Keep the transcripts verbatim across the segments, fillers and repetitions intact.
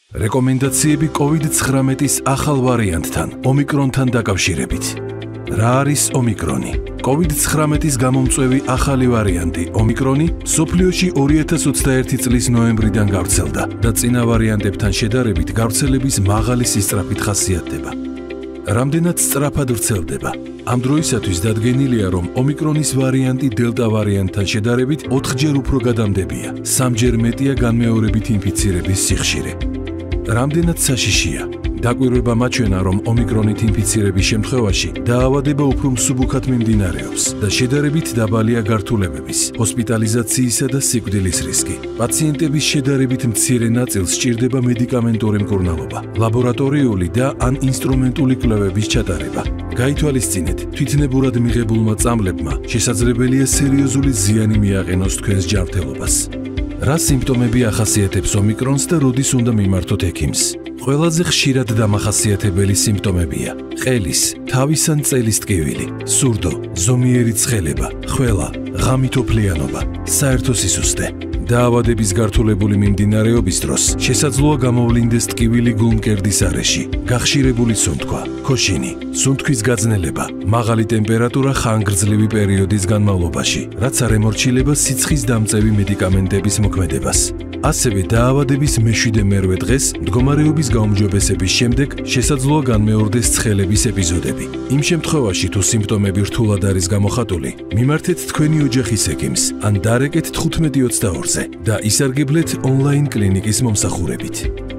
რეკომენდაციები კოვიდ ცხრამეტის ახალ ვარიანტთან, ომიკრონთან დაკავშირებით. რა არის ომიკრონი? კოვიდ ცხრამეტის გამომწვევი ახალი ვარიანტი, ომიკრონი, მსოფლიოში ორი ათას ოცდაერთი წლის ნოემბრიდან გავრცელდა და წინა ვარიანტებთან შედარებით გავრცელების მაღალი სისწრაფით ხასიათდება. რამდენად სწრაფად ვრცელდება? ამ დროისათვის დადგენილია, რომ ომიკრონის ვარიანტი დელტა ვარიანტთან შედარებით ოთხჯერ უფრო გადამდებია, სამჯერ მეტია განმეორებით ინფიცირების სიხშირე. რამდენად საშიშია? დაკვირვება მაჩვენა, რომ ომიკრონით ინფიცირების შემთხვევაში დაავადება უფრო მსუბუქად მიმდინარეობს და შედარებით დაბალია გართულებების, ჰოსპიტალიზაციისა და სიკვდილის რისკი. პაციენტების შედარებით მცირე ნაწილს სჭირდება მედიკამენტური მკურნალობა, ლაბორატორიული და ან ინსტრუმენტული კვლევების ჩატარება. გაითვალისწინეთ, თვითნებურად მიღებულმა წამლებმა შესაძლებელია სერიოზული ზიანი მიაყენოს თქვენს ჯანმრთელობას. რა სიმპტომები ახასიათებს ომიკრონს და როდის უნდა მიმართოთ ექიმს? ყველაზე ხშირად დამახასიათებელი სიმპტომებია: ყელის, თავის ან წელის ტკივილი, სურდო, ზომიერი ცხელება, ხველა, ღამით ოფლიანობა, საერთო სისუსტე. დაავადების გართულებული მიმდინარეობის დროს შესაძლოა გამოვლინდეს ტკივილი გულმკერდის არეში, გახშირებული სუნთქვა, ქოშინი, სუნთქვის გაძნელება, მაღალი ტემპერატურა ხანგრძლივი პერიოდის განმავლობაში, რაც არ ემორჩილება სიცხის დამწევი მედიკამენტების მოქმედებას. ასევე დაავადების მეშვიდე მერვე დღეს მდგომარეობის გაუმჯობესების შემდეგ შესაძლოა განმეორდეს ცხელების ეპიზოდები. იმ შემთხვევაში, თუ სიმპტომები რთულად არის გამოხატული, მიმართეთ თქვენი ოჯახის ექიმს ან დარეკეთ თხუთმეტი ოცდაორზე და ისარგებლეთ ონლაინ კლინიკის მომსახურებით.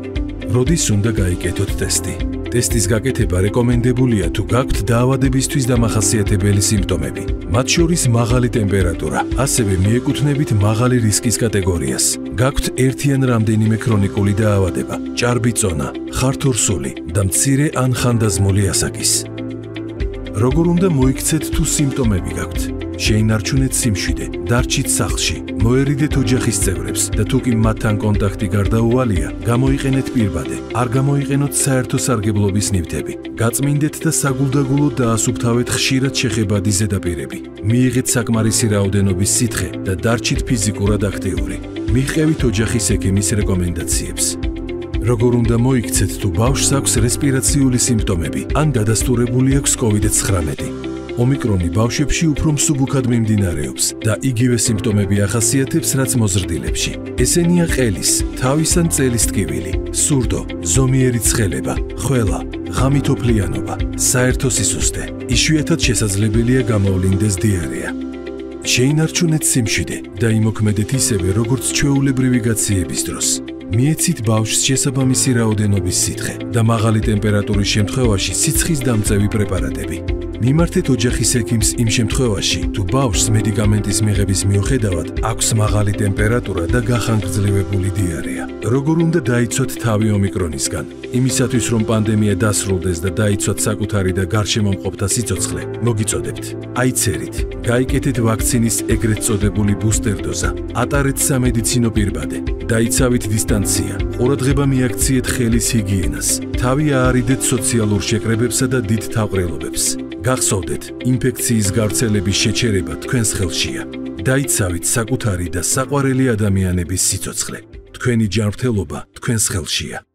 როდის უნდა გაიკეთოთ ტესტი? ტესტის გაკეთება რეკომენდებულია, თუ გაქვთ დაავადებისთვის დამახასიათებელი სიმპტომები, მათ შორის მაღალი ტემპერატურა, ასევე მიეკუთვნებით მაღალი რისკის კატეგორიას. გაქვთ ერთი ან რამდენიმე ქრონიკული დაავადება, ჭარბი წონა, ხართორსული და მცირე ან ხანდაზმული ასაკის. როგორ უნდა მოიქცეთ, თუ სიმპტომები გაქვთ? შეინარჩუნეთ სიმშვიდე, დარჩით სახლში, მოერიდეთ ოჯახის წევრებს და თუ კი მათთან კონტაქტი გარდაუვალია, გამოიყენეთ პირბადე, არ გამოიყენოთ საერთო სარგებლობის ნივთები, გაწმინდეთ და საგულდაგულოდ დაასუფთავეთ ხშირად შეხებადი ზედაპირები, მიიღეთ საკმარისი რაოდენობის სითხე და დარჩით ფიზიკურად აქტიური. მიჰყევით ოჯახის ექიმის რეკომენდაციებს. როგორ უნდა მოიქცეთ, თუ ბავშვს აქვს რესპირაციული სიმპტომები ან დადასტურებული აქვს კოვიდ ცხრამეტი? ომიკრონი ბავშვებში უფრო მსუბუქად მიმდინარეობს და იგივე სიმპტომები ახასიათებს, რაც მოზრდილებში. ესენია ყელის, თავის ან წელის ტკივილი, სურდო, ზომიერი ცხელება, ხველა, ღამით ოფლიანობა, საერთო სისუსტე. იშვიათად შესაძლებელია გამოვლინდეს დიარეა. შეინარჩუნეთ სიმშვიდე და იმოქმედეთ ისევე, როგორც ჩვეულებრივი გაციების დროს. მიეცით ბავშვს შესაბამისი რაოდენობის სითხე და მაღალი ტემპერატურის შემთხვევაში სიცხის დამწევი პრეპარატები. მიმართეთ ოჯახის ექიმს იმ შემთხვევაში, თუ ბავშვს მედიკამენტის მიღების მიუხედავად აქვს მაღალი ტემპერატურა და გახანგრძლივებული დიარეა. როგორ უნდა დაიცვათ თავი ომიკრონისგან? იმისათვის, რომ პანდემია დასრულდეს და დაიცვათ საკუთარი და გარშემომყოფთა სიცოცხლე, მოგიწოდებთ: აიცერით, გაიკეთეთ ვაქცინის ეგრეთ წოდებული ბუსტერ დოზა, ატარეთ სამედიცინო პირბადე, დაიცავით დისტანცია, ყურადღება მიაქციეთ ხელის ჰიგიენას, თავი აარიდეთ სოციალურ შეკრებებსა და დიდ თავყრილობებს. გახსოვდეთ, ინფექციის გავრცელების შეჩერება თქვენს ხელშია. დაიცავით საკუთარი და საყვარელი ადამიანების სიცოცხლე. თქვენი ჯანმრთელობა თქვენს ხელშია.